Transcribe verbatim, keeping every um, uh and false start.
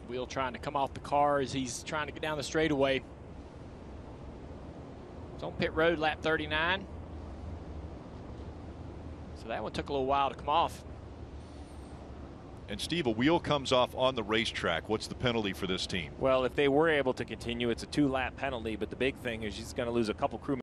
Wheel trying to come off the car as he's trying to get down the straightaway. It's on pit road, lap thirty-nine. So that one took a little while to come off. And Steve, a wheel comes off on the racetrack. What's the penalty for this team? Well, if they were able to continue, it's a two-lap penalty, but the big thing is he's going to lose a couple crew